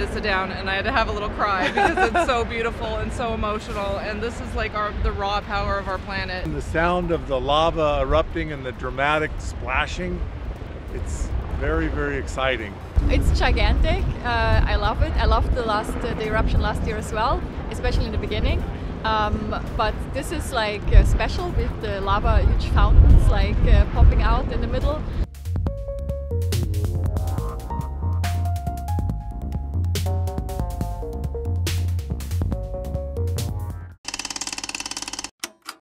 to sit down and I had to have a little cry because it's so beautiful and so emotional, and this is like the raw power of our planet. And the sound of the lava erupting and the dramatic splashing, it's very, very exciting. It's gigantic. I love it. I loved the eruption last year as well, especially in the beginning. But this is like special with the lava, huge fountains like popping out in the middle.